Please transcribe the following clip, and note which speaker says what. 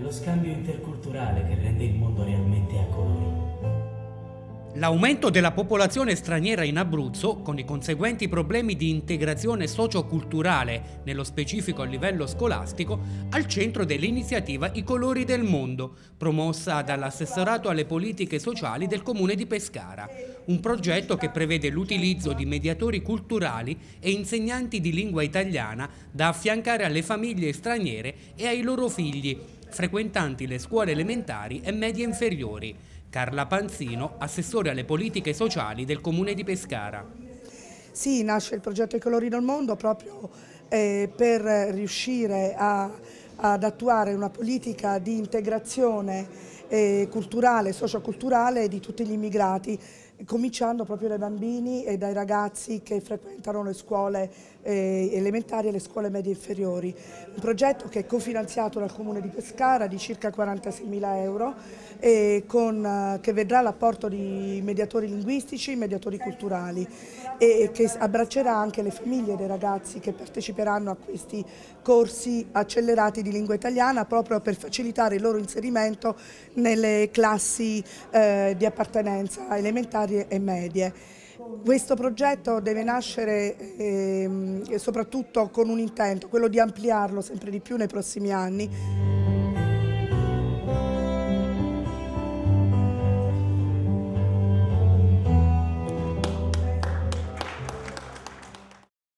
Speaker 1: lo scambio interculturale che rende il mondo realmente a colori.
Speaker 2: L'aumento della popolazione straniera in Abruzzo, con i conseguenti problemi di integrazione socioculturale, nello specifico a livello scolastico, al centro dell'iniziativa I Colori del Mondo, promossa dall'assessorato alle politiche sociali del comune di Pescara. Un progetto che prevede l'utilizzo di mediatori culturali e insegnanti di lingua italiana da affiancare alle famiglie straniere e ai loro figli, frequentanti le scuole elementari e medie inferiori. Carla Panzino, assessore alle politiche sociali del comune di Pescara.
Speaker 3: Sì, nasce il progetto I Colori del Mondo proprio per riuscire ad attuare una politica di integrazione culturale, socioculturale di tutti gli immigrati, cominciando proprio dai bambini e dai ragazzi che frequentano le scuole elementari e le scuole medie inferiori. Un progetto che è cofinanziato dal Comune di Pescara di circa 46.000 euro che vedrà l'apporto di mediatori linguistici, mediatori culturali e che abbraccerà anche le famiglie dei ragazzi che parteciperanno a questi corsi accelerati di lingua italiana proprio per facilitare il loro inserimento nelle classi di appartenenza elementari e medie. Questo progetto deve nascere soprattutto con un intento, quello di ampliarlo sempre di più nei prossimi anni.